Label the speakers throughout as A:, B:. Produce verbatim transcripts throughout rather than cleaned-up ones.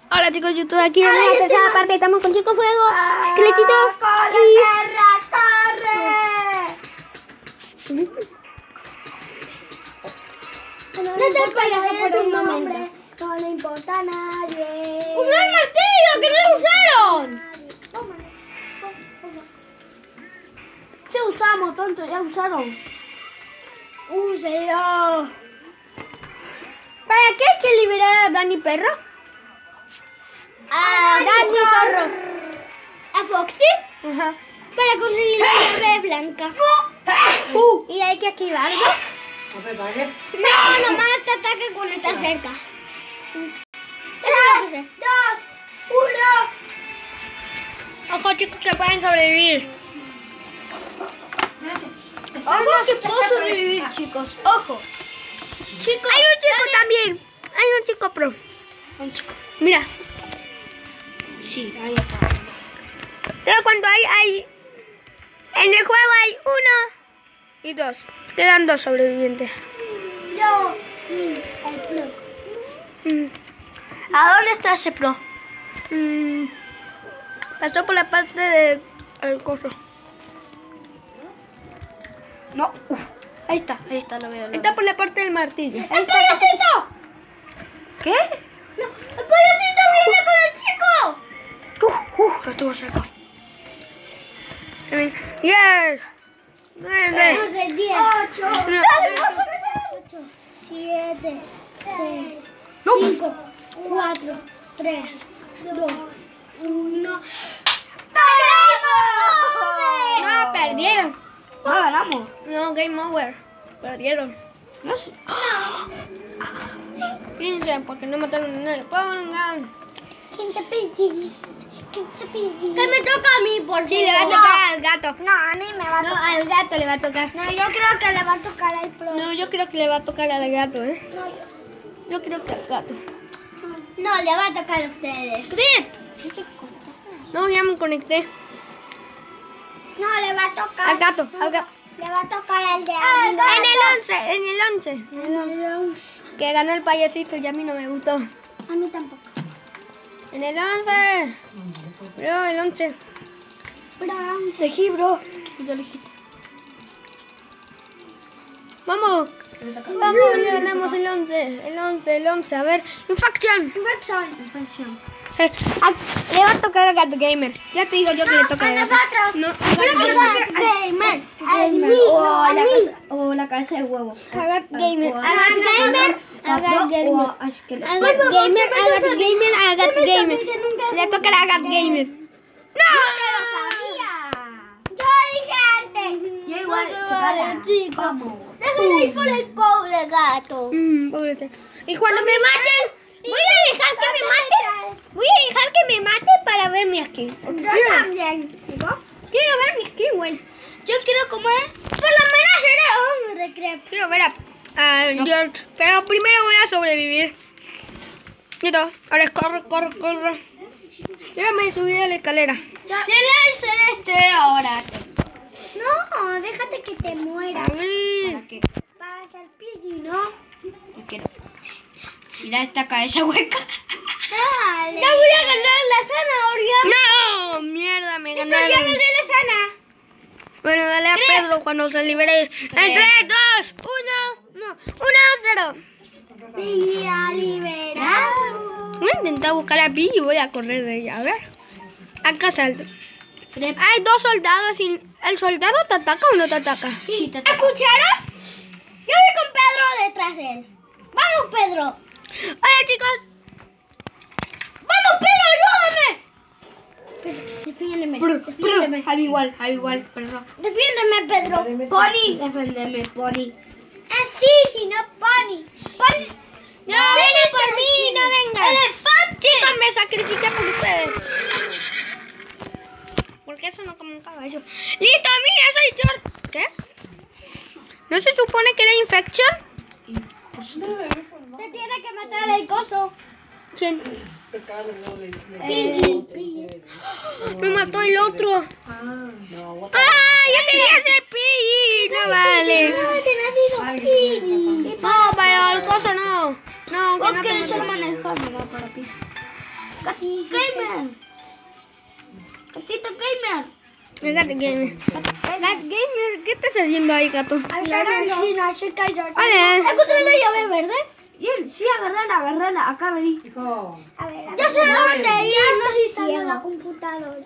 A: Hola chicos, yo estoy aquí en la tercera parte, estamos con Chico Fuego,
B: Ah,
A: Esqueletito
B: ¡Corre,
A: y...
B: perra, corre!
A: No te vayas por un
B: nombre,
A: momento.
B: no le importa a nadie.
A: ¡Usa el martillo! ¡Que no lo usaron! Sí usamos, tonto, ya usaron. Úselo. ¿Para qué es que liberar a Dani Perro? A Dani Zorro. ¿A Foxy? Ajá. Para conseguir la llave blanca. Uh. Y hay que esquivarlo. No, nomás te ataca cuando está cerca.
B: Tres, dos, uno.
A: Ojo chicos que pueden sobrevivir. Ojo que puedo sobrevivir chicos. Ojo. Chicos. Hay un chico también. Hay un chico pro. Un chico. Mira. Sí, ahí está. Pero cuando hay, hay... En el juego hay uno y dos. Quedan dos sobrevivientes.
B: Yo, mm, el plus.
A: Mm. ¿A dónde está ese pro? Mm. Pasó por la parte del el coso. No. Uf. Ahí está, ahí está, lo veo. Lo está veo. Por la parte del martillo.
B: ¡El payasito!
A: ¿Qué?
B: No, ¡el payasito viene con el chico!
A: Uh, uh, lo estuvo cerca. Yes. Nueve.
B: No sé, diez. Ocho.
A: No.
B: Ocho. Siete. Seis.
A: No.
B: Cinco. Cuatro. Tres. Dos. Uno.
A: No, perdieron. No, ganamos. No, game over. Perdieron. No sé. quince, porque no mataron a nadie. Pongan.
B: quince pillis. quince pillis. Que me toca a mí, por
A: Sí, le va a tocar al gato.
B: No, a mí me va a
A: No,
B: tocar.
A: al gato le va a tocar.
B: No, yo creo que le va a tocar al pro.
A: No, yo creo que le va a tocar al gato, ¿eh?
B: No, yo-
A: Yo creo que al gato.
B: no, le va a tocar a ustedes.
A: ¿Trip? No, ya me conecté.
B: No, le va a tocar.
A: Al gato, al gato.
B: Le va a tocar al de
A: En
B: arriba.
A: el once, en el once. En el once. Que ganó el payasito y a mí no me gustó.
B: A mí tampoco.
A: En el once. Bro, el once.
B: Brown.
A: Elegí, bro. Yo elegí. Vamos. Vamos, le ganamos el once. El once, el once. A ver. Infección.
B: Infección.
A: Sí. Ah, le va a tocar al Gato Gamer. Ya te digo yo que le toca
B: a
A: al gato.
B: nosotros.
A: No,
B: Pero que va a gamer. Al mí.
C: O
B: A
C: la,
B: mí.
C: casa, o la cabeza de huevo.
A: al Gato Gamer.
C: O-
A: Al Gato Gamer. Al Gato
C: O
A: Gamer.
C: a- así que le-
A: Al Gato Gamer. Al Gato Gamer. Al Gato Gamer. Le toca al Gato Gamer. ¡No!
B: lo sabía. Yo dije antes.
C: Yo igual, chocala.
B: Chico.
C: Vamos.
B: Déjame ir por el pobre gato.
A: Mm, pobrete. Y cuando me maten, voy a dejar que me maten. Voy a dejar que me maten para ver mi skin. Porque
B: Yo
A: quiero,
B: también.
A: quiero ver mi skin, güey.
B: Yo quiero comer. Por lo menos seré un recreo.
A: Quiero ver a, a George. Pero primero voy a sobrevivir. Listo. Ahora corre, corre, corre. Ya me subí a la escalera.
B: Dile celeste ahora. No, déjate que te muera.
A: Abrí.
C: ¿Para qué?
B: Para hacer pidi, ¿no?
C: No quiero. Mira esta cabeza hueca.
B: Dale. Ya voy a ganar la zanahoria.
A: No, mierda, me
B: Ya
A: ganaron.
B: gané la sana.
A: Bueno, dale a Pedro cuando se libere. En tres, dos, uno. No, uno, cero.
B: Y a liberar.
A: Voy a intentar buscar a Pi y voy a correr de ella. A ver. Acá salto. Hay dos soldados y... ¿El soldado te ataca o no te ataca?
B: Sí, te ¿escucharon? Yo voy con Pedro detrás de él. Vamos, Pedro.
A: Hola, chicos.
B: Vamos, Pedro, ayúdame. Defiéndeme. Defiéndeme.
A: Al igual, al igual, perdón.
B: Defiéndeme, Pedro. Pony. Deféndeme, Pony. Así, si no, Pony. Pony.
A: No, ven por mí, no vengas.
B: ¡Elefante!
A: Chicos, me sacrifiqué por ustedes. Porque eso no como un caballo. ¡Listo, mira, soy George! ¿Qué? ¿No se supone que era infección?
B: Te tiene que matar el coso.
A: ¿Quién?
B: Piggy, Piggy.
A: Me mató el otro. ¡Ah! Yo quería ser Piggy. No vale.
B: No, te nacido Piggy.
A: No, pero el coso no. No, que
B: Vos
A: no
B: querés
A: te
B: ser
A: maté.
B: manejar, no va para ti. Sí, sí,
C: Gamer. Gatito Gamer.
A: El Gat Gamer. Gat Gamer, ¿qué estás haciendo ahí, gato?
B: Argentina, se cayó.
A: Vale.
C: Encontré la llave verde. Bien, sí, agarrala, agarrala. Acá vení.
D: Hijo.
B: A ver, a
C: Ya
B: ver.
C: sé dónde ir, no soy
B: Está en la
C: ciego.
B: computadora.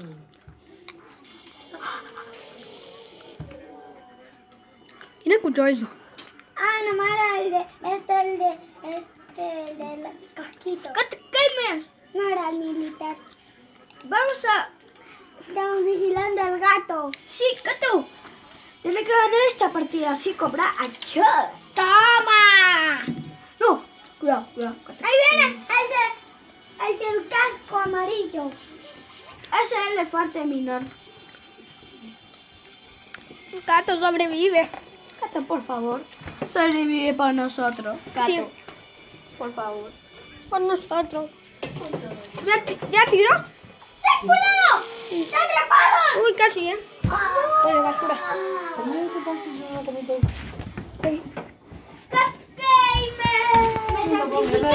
A: ¿Quién escuchó eso?
B: Ah, no, era el de, este, el de, este, el del casquito.
C: Gat Gamer.
B: No era el militar.
C: Vamos a...
B: Estamos vigilando al gato.
C: Sí, gato. Tiene que ganar esta partida, así cobra a Chor. ¡Toma! No, cuidado, cuidado. gato.
B: Ahí viene el de, el del casco amarillo.
C: Ese es el elefante minor.
A: Gato sobrevive.
C: Gato, por favor. Sobrevive por nosotros. Gato.
A: Sí. Por favor. Por nosotros. ¿Ya, ti- ¿Ya tiró?
B: ¡Cuidado! ¡Te atraparon!
A: Uy, casi, ¿eh? Uy, de basura.
D: ¿Cómo ese bolsillo no te meto?
A: Ay.
B: ¡Cat Gamer! ¡Me sacrifiqué!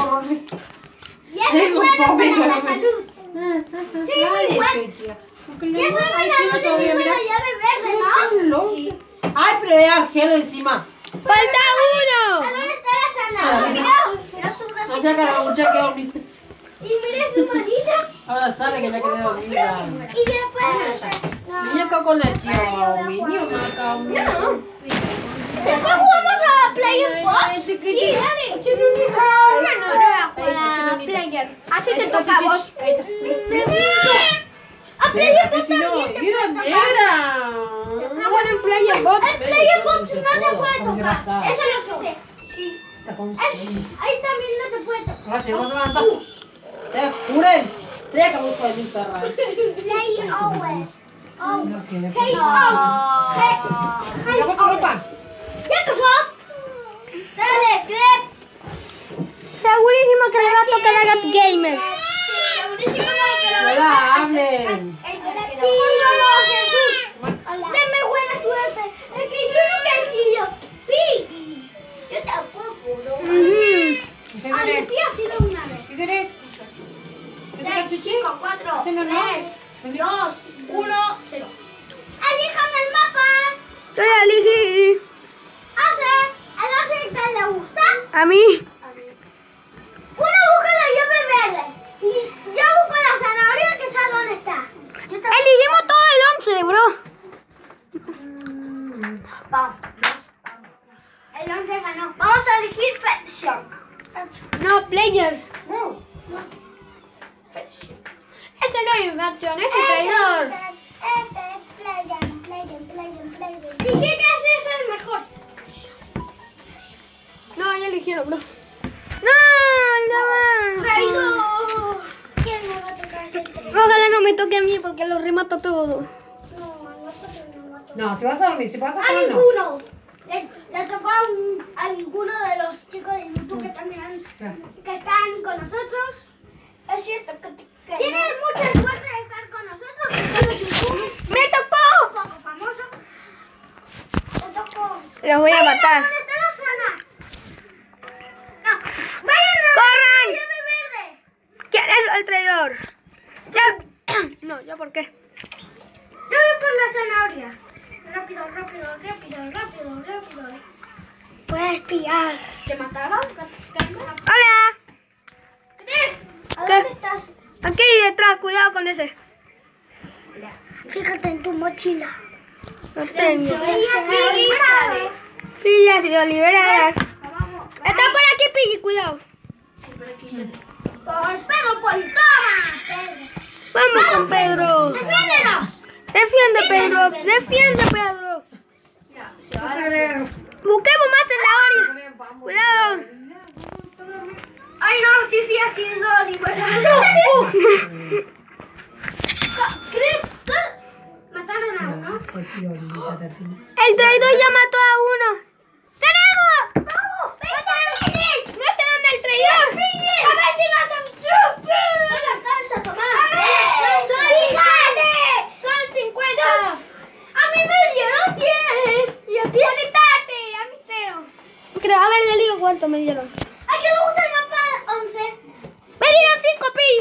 B: Y eso
D: Tengo
B: es bueno
D: fome,
B: para la
D: dame.
B: salud. Sí, muy bueno. Y eso es bueno, no te sirve la llave verde, ¿no?
D: Sí. Ay, pero hay argel encima.
A: ¡Falta uno!
B: ¿Dónde está la zanahoria? Mira su
D: No
B: bracito.
D: se haga mucha que dormir.
B: Y mira su manita.
D: Ahora sale que ya quedé dormida.
B: Y después... No.
D: Niña con el tío Niño maca.
B: Después jugamos a Player Box. Sí, dale.
A: Ah, bueno, yo voy a jugar a Player. Así te toca a vos.
B: A Player Box
D: Si no,
B: también te
D: ¿y
B: puede
D: dónde
B: tocar.
D: era?
A: Ah, bueno, en Player Bot.
B: El Player Box no se puede tocar.
D: Engrasada.
B: Eso es lo que sé. Sí.
D: Está con
B: Es- ahí también no se puede tocar.
D: Gracias, vamos a levantar. Te juren. Se acabó con mi perra.
B: Player Owen. Owen.
D: No tiene
B: Hey,
A: No.
B: Hey, hey,
D: Ya va con ropa.
B: ¿Ya pasó? Dale, Crep.
A: Segurísimo que le va a tocar a Gat Gamer.
B: Segurísimo que lo
D: No la hablen.
B: Hola, tío Jesús. Deme buena suerte. Es que yo nunca he sido. Pi. Yo tampoco, ¿no?
A: Ujú.
D: ¿Qué
B: A mí
D: tenés?
B: sí ha sido una vez.
D: ¿Qué tenés?
B: seis, cinco, cuatro,
D: ¿Este no, no?
B: tres, dos, uno, cero. ¡Elijan el mapa!
A: Yo ya elegí.
B: Hace, ¿a la gente le gusta?
A: A mí.
B: Uno busca la llave verde. Y yo busco la zanahoria que sabe dónde está. Yo también.
A: Elegimos todo el once, bro.
B: Vamos, el once ganó. Vamos a elegir Pet Shop.
A: No, Player.
B: No, no. Pet Shop.
A: Ese no es Infraction, ese traidor.
B: Este es Player, Player, Player, Player. Dije que ese es el mejor.
A: No, ya eligieron, bro. No, no.
B: Traidor. ¿Quién me va a tocar ese traidor?
A: Ojalá no me toque a mí porque lo remato todo.
B: No, no, no, no.
D: No, si vas a dormir, si vas a
B: A
D: comer, no.
B: ninguno. Le, le tocó a, un, a alguno de los chicos de YouTube que también han- que están con nosotros. Es cierto que, que tienen mucha suerte de estar con nosotros. Que son los YouTubers.
A: ¡Me tocó!
B: Un poco famosos. Le tocó.
A: Los voy a matar.
B: ¿Dónde está la zona? No. Vayan a
A: ¡Corran!
B: la llave verde.
A: ¿Quién es el traidor? Ya. No, ¿ya por qué?
B: Yo voy por la zanahoria. Rápido, rápido, rápido, rápido, rápido. Puedes espiar. ¿Te mataron?
A: ¡Hola!
B: ¿A
A: ¿Qué?
B: dónde estás?
A: Aquí detrás, cuidado con ese.
B: Fíjate en tu mochila.
A: No tengo.
B: Feliz.
A: Sí, ya ha sido liberada.
B: Vamos.
A: Está por aquí, Piggy, cuidado.
B: Sí, por aquí se ve. Por Pedro, por toma, Pedro.
A: Vamos con Pedro.
B: ¡Defiéndenos!
A: Defiende, Pedro. Defiende, Pedro. Busquemos más zanahorias. Cuidado.
B: Ay, no, sí, sí, ha sido liberado. Mataron a uno.
A: El traidor ya mató a uno. ¡Tenemos! ¡Vamos! ¡Mataron! ¡Mataron al traidor!
B: ¡A ver si no son chupi! ¡No la alcanza, Tomás! ¡Son cincuenta!
A: Son cincuenta.
B: ¡A mí me dieron diez! ¡Y a ti!
A: Conectate, a mí cero. Creo, a ver, le digo cuánto me dieron.
B: ¿A qué le gusta el mapa once?
A: Me dieron cinco, Piggy.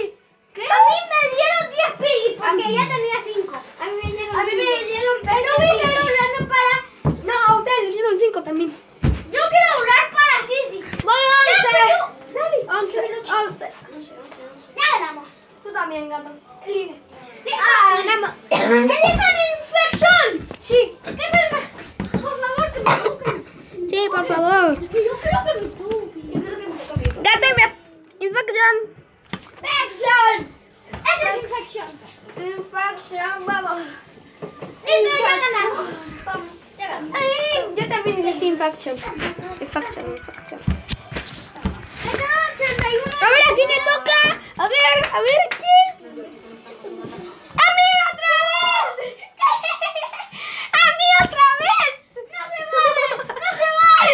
B: porque ya tenía cinco.
A: A mí me dieron
B: A mí me
A: cinco.
B: dieron pero no vi que no para.
A: No, a ustedes les dieron cinco también.
B: Yo quiero durar para Sisi.
A: Voy once.
B: Dale.
A: Once, once.
B: Ya ganamos.
A: Tú también, gato. Elige.
B: Ah,
A: ganamos.
B: ¡Elijan infección! Sí. ¿Qué es el más? Por favor, que me toquen.
A: Sí, por favor.
B: Es que yo creo que me toquen. Yo creo que me toquen.
A: Gato y me... Infección.
B: ¡Infección! Esa es infección.
A: Infección, vamos.
B: Listo, ya ganamos. Vamos, ya ganamos.
A: Ay, yo también dije infección. Infección, infección.
B: ochenta y uno.
A: A ver, ¿a quién le toca? A ver, a ver, ¿a quién? ¡A mí otra vez! ¡A mí otra vez!
B: ¡No se vale! ¡No se vale!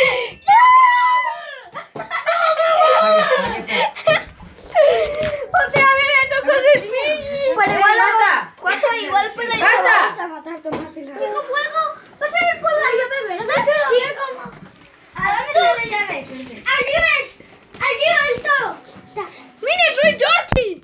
A: O sea, a mí me tocó Cecilia. Pero igual,
D: ¡Basta!
A: ¿cuánto igual pero igual
D: ¡Basta!
A: vamos a matar tomate?
B: Chico, fuego. Vas a ir con la llave verde. Sí, como. ¿A dónde está la llave? Arriba, arriba del todo.
A: ¡Mire, soy Georgie!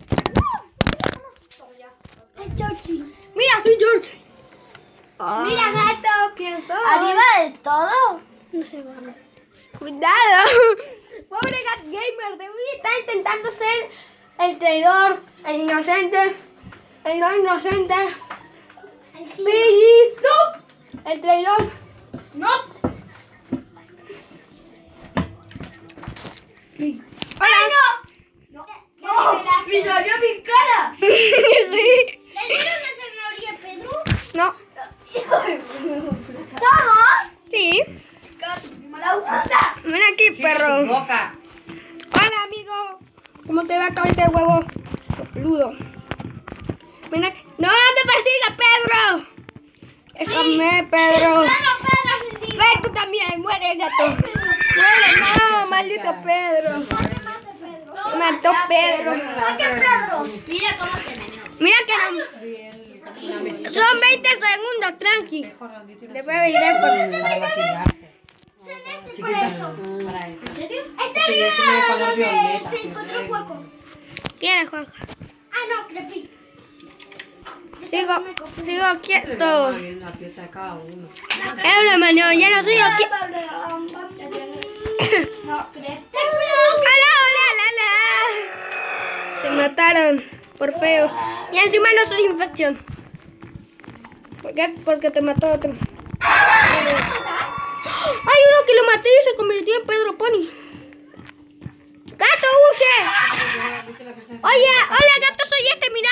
B: Es Georgie.
A: Mira, soy George. Mira, gato, ¿quién soy?
B: ¿Arriba del todo?
A: No sé, vamos. Cuidado. Pobre Gat Gamer, de hoy está intentando ser el traidor, el inocente, el no inocente. Piggy. No. El traidor.
B: No.
A: Hola.
B: No.
A: ¡Me salió mi cara! Sí.
B: ¿Le dieron la zanahoria a Pedro?
A: No.
B: ¿Todo?
A: Sí. Ven aquí, perro.
D: Boca.
A: Hola, amigo. ¿Cómo te va cabeza de huevo? Ludo. Ven aquí. ¡No me persiga, Pedro! Déjame, Pedro.
B: Pedro, Pedro, sí, sí.
A: Ven tú también, muere, gato. Muere, no, maldito Pedro. Me mató Pedro.
B: ¿Por qué Pedro? Mira cómo se meneó.
A: Mira que no. Son veinte segundos, tranqui. Después iré por...
B: Excelente para eso. ¿En serio? Está
D: Sí,
B: arriba
D: ese me dejó la
B: donde
D: violeta,
B: se
D: sí,
B: encontró
D: sí.
B: hueco.
A: ¿Quién es, Juanjo?
B: Ah, no, crepí.
A: Sigo, sigo quieto.
D: La pieza de cada uno.
A: Es una mano, ya no sigo quieto.
B: No, crepí.
A: ¡Hola, hola, hola, hola! Te mataron por feo. Y encima no soy infección. ¿Por qué? Porque te mató otro. Hay uno que lo maté y se convirtió en Pedro Pony. ¡Gato, huye! Oye, hola, gato, soy este, mira.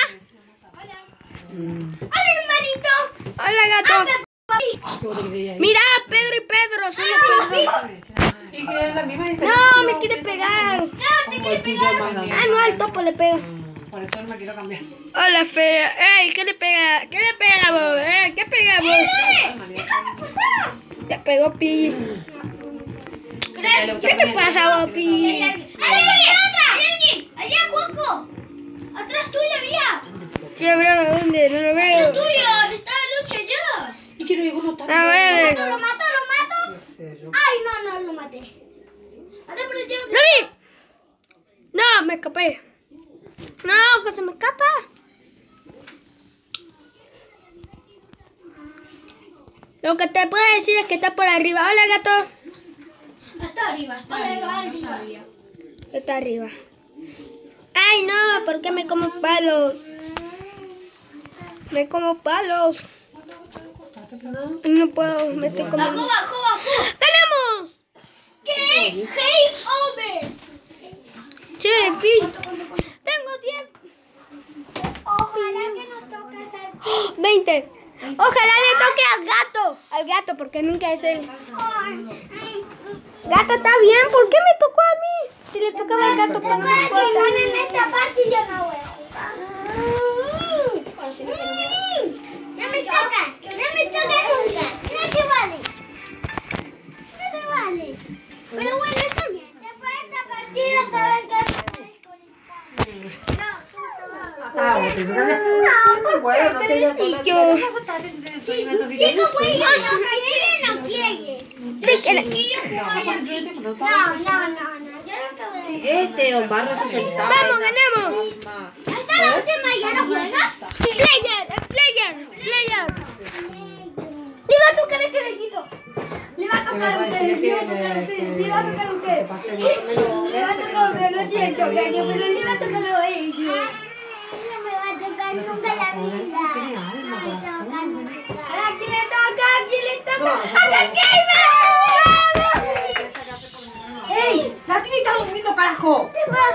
B: ¡Hola, hermanito!
A: Hola, gato. Mira, Pedro y Pedro, soy el Pedro.
D: ¿Y que es la misma diferencia?
A: No, me quiere pegar.
B: No, te quiere pegar.
A: Ah, no, al topo le pega.
D: Por eso no me quiero cambiar.
A: Hola, fea. Ey, ¿qué le pega? ¿Qué le pega vos? Eh, ¿Qué pega vos? Te pegó Pi. ¿Qué te pasa, vos, Pi?
B: ¡Hay alguien! ¡Hay otra! ¡Hay alguien! ¡Allá, Juanjo! ¡Atrás tuyo había!
A: Sí, bro, ¿dónde? No lo veo.
B: ¡Tuyo! ¡Estaba lucha allá!
D: Y quiero ir uno también.
A: A ver.
B: ¡Lo mato, lo mato!
D: No sé, yo.
B: ¡Ay, no, no, lo maté! ¡Anda por allá!
A: ¡Lo vi! No, me escapé. No, que se me escapa. Lo que te puedo decir es que está por arriba. Hola, gato.
B: Está arriba, está arriba. No sabía.
A: Está arriba. Ay, no, ¿por qué me como palos? Me como palos. No puedo, me estoy comiendo.
B: ¡Bajo, bajo, bajo!
A: ¡Ganamos!
B: ¿Qué? ¡Game over!
A: Che, Pi. Tengo diez.
B: Ojalá que nos toque hacer...
A: veinte. Ojalá le toque al gato. Al gato, porque nunca es él. Gato, está bien. ¿Por qué me tocó a mí? Si le tocaba al gato, pues no me importa.
B: en esta parte y yo no voy a jugar. No me toca, no me toca nunca. No se vale. No se vale. Pero bueno, está bien. Después de esta partida saben que se desconectar. No, tú te vas.
D: Ah, bueno,
B: No, ¿por qué?
D: no sé yo.
A: Yo.
B: Chico, juega, no quiere, no quiere.
A: Sí, que la-
B: No, no, no, no, yo no te voy a decir.
D: Este Omar no se sentaba.
A: Vamos, ganamos.
D: Mamá.
B: Hasta la última ya no juega.
A: Player.
C: usted, le va a tocar a usted, le va a tocar a usted. Le va a tocar a usted, lo siento, Caño, pero le va a tocar a ellos.
B: No me va a tocar nunca la vida.
C: ¿A quién le toca? ¿A quién le toca? ¡A Cat Gamer!
D: ¡Ey! ¡La Tini está durmiendo, carajo!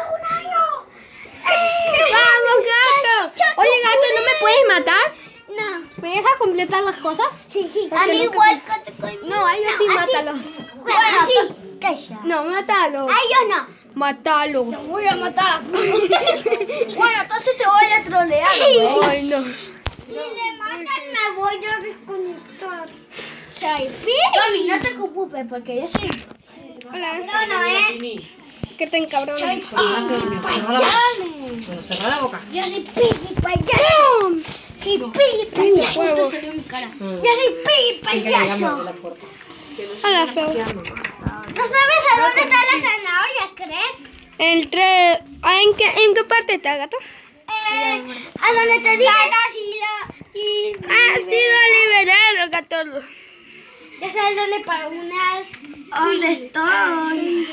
A: ¡Vamos, gato! Oye, gato, ¿no me puedes matar?
B: No.
A: ¿Me dejas completar las cosas?
B: Sí, sí.
A: Porque
B: A mí
A: no
B: igual que te conmigo.
A: No, a ellos sí,
B: a ti.
A: mátalos.
B: Bueno, sí. Calla.
A: No, mátalos.
B: A ellos no.
A: Mátalos.
C: Voy a matar. Bueno, entonces te voy a trolear.
A: Ay, no.
B: Si le matan, me voy a desconectar.
C: Tommy, no te preocupes porque yo soy...
A: Hola.
B: No, no, ¿eh?
A: ¿Qué te encabrona?
D: Ah, se durmió. Cerrá la boca. Bueno, cerrá la boca.
B: Yo soy Piggy payaso. Soy Piggy payaso.
A: Huevo.
C: salió mi cara.
B: Yo soy Piggy
D: Hay que le llame de
B: payaso.
D: la puerta.
A: Hola, feo.
B: ¿No sabes a dónde está la zanahoria, crees?
A: Entre... ¿En qué, ¿En qué parte está, gato?
B: Eh, a donde te dije y la... Y...
A: Ha sido liberado, gato.
B: Ya sabes dónde para una...
C: ¿Dónde estoy?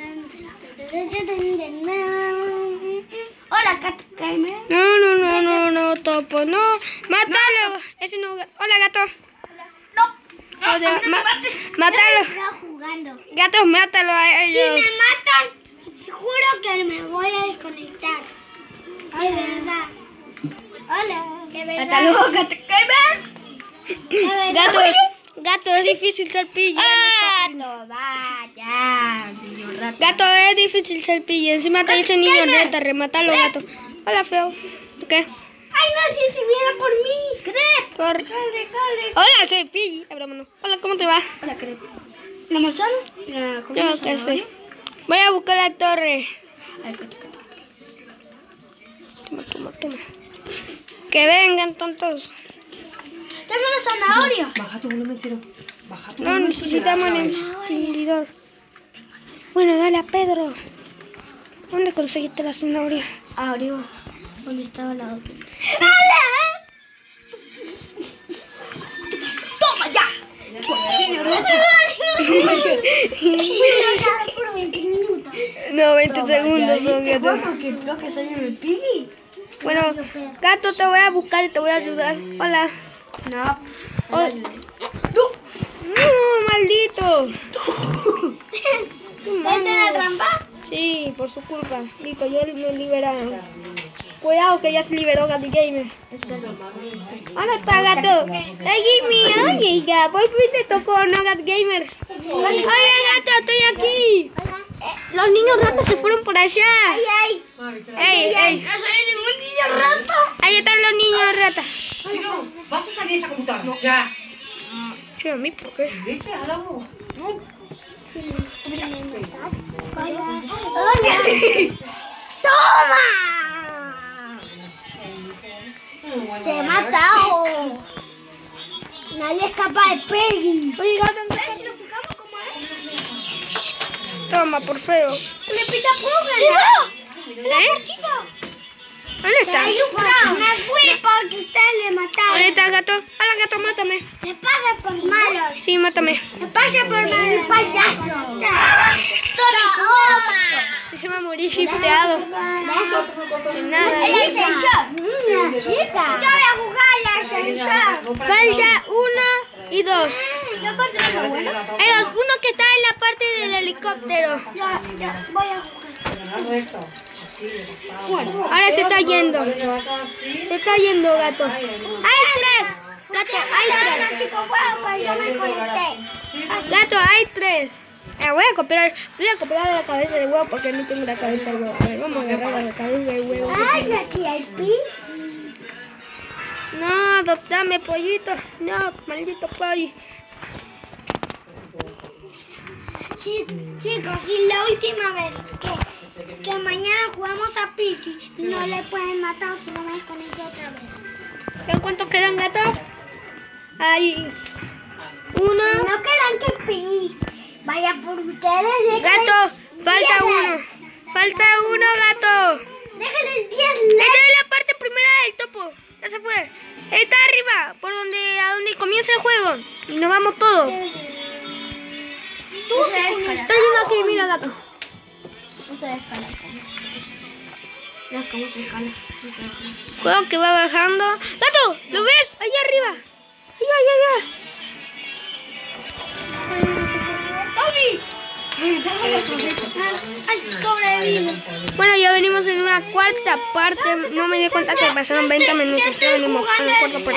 B: Hola, Cat Gamer.
A: No, no, no, no, no, topo, no. Mátalo. Ese no. Hola, gato.
B: No,
A: Joder,
B: no me
A: ma-
B: mates.
A: mátalo.
B: Estaba jugando.
A: Gatos, mátalo a
B: Si
A: ellos.
B: me matan, juro que me voy a desconectar. De verdad. Hola. De verdad.
C: Hasta luego, Cat Gamer.
B: De verdad.
A: Gato, gato, es difícil ser pillo.
C: Gato, vaya. Niño rata.
A: Gato, es difícil ser pillo. Encima te dice niño reta, remátalo, gato. Hola, feo. ¿Tú qué?
B: Ay, no, si se viera por mí. ¿Crees?
A: Corre.
B: Corre, corre.
A: Hola, soy pillo. Ah, broma, no. Hola, ¿cómo te va?
C: Hola, Crep. ¿La manzana? ¿La
A: Yo
C: comida
A: qué sé. Voy a buscar la torre. Toma, toma, toma. Que vengan, tontos.
C: Tengo una zanahoria.
D: Baja tu volumen, Ciro. Baja tu
A: No
D: volumen.
A: necesitamos el extinguidor. Bueno, dale a Pedro. ¿Dónde conseguiste la zanahoria?
C: Ah, arriba. ¿Dónde estaba la otra? ¡Toma ya!
B: Por veinte minutos.
A: No, veinte segundos son, gato.
C: Porque creo que soy el Piggy.
A: Bueno, gato, te voy a buscar y te voy a ayudar. Hola.
C: No.
A: Hola. No, maldito.
B: ¿Viste la trampa?
A: Sí, por su culpa. Listo, ya me liberaron. Cuidado que ya se liberó Cat Gamer. ¿Dónde está, gato? ¡Ay, Jimmy! ¡Ay, ya! Por fin te tocó, ¿no, Cat Gamer? ¡Oye, gato, estoy aquí! Los niños ratos se fueron por allá.
B: Ay, ay.
A: ¡Ey, ey!
C: ¡No soy ningún niño rato!
A: Ahí están los niños ratas.
D: Ciro, vas a salir de esa computadora. Ya.
A: Sí, a mí, ¿por qué?
D: ¿Viste? Hablamos.
B: Hola. Hola. ¡Toma! Te he matado. Nadie escapa de Peggy.
A: Oye, gato, ¿entonces si lo jugamos como es? Toma, por feo.
B: ¡Me pita pobre!
A: ¡Sí, veo!
B: ¡La
A: ¿Eh?
B: partida!
A: ¿Dónde estás?
B: Me fui porque ustedes le
A: ¿Dónde
B: mataron.
A: estás, gato? Hola, gato, mátame.
B: Me pasa por malos.
A: Sí, mátame.
B: Me pasa por malos payaso. ¡Toma!
A: Se va a morir shifteado. Nada.
B: El ascensor. Una chica. Yo voy a jugar al ascensor.
A: Falta uno y dos.
B: Yo encontré uno bueno.
A: Hay dos. Uno que está en la parte del helicóptero.
B: Yo, yo voy a jugar.
D: Recto. Así, recostado.
A: Bueno, ahora se está yendo.
D: Se levanta así.
A: Se está yendo, gato. Hay tres. Gato, hay
B: Bueno,
A: tres.
B: chicos, juego, pues yo me conecté.
A: Gato, hay tres. Eh, voy a copiar, voy a copiar la cabeza de huevo porque no tengo la cabeza de huevo. A ver, vamos a agarrar la cabeza de huevo.
B: Ay, aquí hay pi.
A: No, dame pollito. No, maldito pollo.
B: Sí, chicos, y la última vez que, que mañana jugamos a Pichi, no le pueden matar si no me desconecto otra vez.
A: ¿Ya cuántos quedan, gato? Hay uno.
B: No quieran que Pi vaya por ustedes. déjenle
A: Gato, falta
B: diez
A: uno.
B: likes.
A: Falta uno, gato.
B: Déjenle diez
A: Esta
B: likes.
A: es la parte primera del topo. Ya se fue. Está arriba, por donde a donde comienza el juego. Y nos vamos todos.
B: Tú
A: Estoy yendo aquí, mira, gato.
B: No se escala.
A: Mira cómo se escala. Cuidado que va bajando. ¡Gato! ¿Lo ves? Allá arriba. Allá, allá, allá.
B: ¡Ay, sobreviví!
A: Bueno, ya venimos en una cuarta parte. No me di cuenta que pasaron veinte minutos. Ya venimos en la cuarta parte.